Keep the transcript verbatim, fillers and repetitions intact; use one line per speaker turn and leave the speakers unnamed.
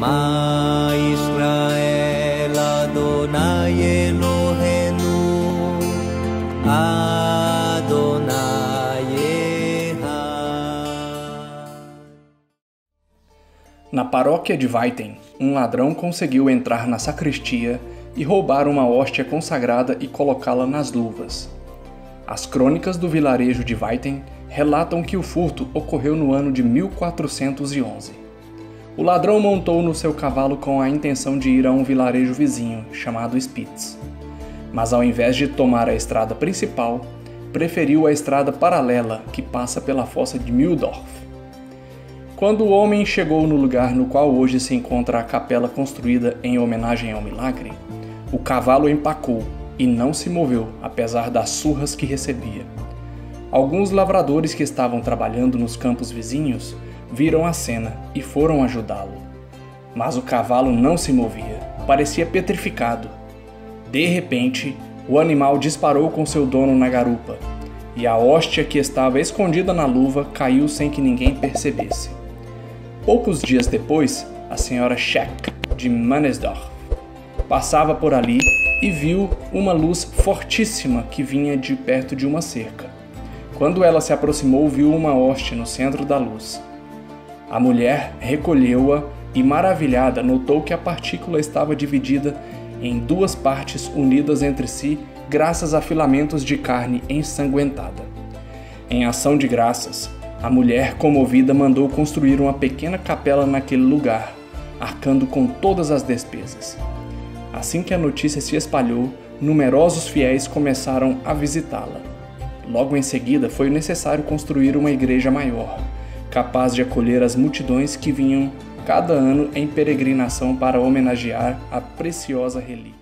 Shema Israel Adonai Eloheinu Adonai Echad.
Na paróquia de Weiten, um ladrão conseguiu entrar na sacristia e roubar uma hóstia consagrada e colocá-la nas luvas. As crônicas do vilarejo de Weiten relatam que o furto ocorreu no ano de mil quatrocentos e onze. O ladrão montou no seu cavalo com a intenção de ir a um vilarejo vizinho, chamado Spitz. Mas ao invés de tomar a estrada principal, preferiu a estrada paralela que passa pela fossa de Mühldorf. Quando o homem chegou no lugar no qual hoje se encontra a capela construída em homenagem ao milagre, o cavalo empacou e não se moveu, apesar das surras que recebia. Alguns lavradores que estavam trabalhando nos campos vizinhos viram a cena e foram ajudá-lo. Mas o cavalo não se movia, parecia petrificado. De repente, o animal disparou com seu dono na garupa, e a hóstia que estava escondida na luva caiu sem que ninguém percebesse. Poucos dias depois, a senhora Scheck, de Mannesdorf, passava por ali e viu uma luz fortíssima que vinha de perto de uma cerca. Quando ela se aproximou, viu uma hóstia no centro da luz. A mulher recolheu-a e, maravilhada, notou que a partícula estava dividida em duas partes unidas entre si graças a filamentos de carne ensanguentada. Em ação de graças, a mulher, comovida, mandou construir uma pequena capela naquele lugar, arcando com todas as despesas. Assim que a notícia se espalhou, numerosos fiéis começaram a visitá-la. Logo em seguida, foi necessário construir uma igreja maior, capaz de acolher as multidões que vinham cada ano em peregrinação para homenagear a preciosa relíquia.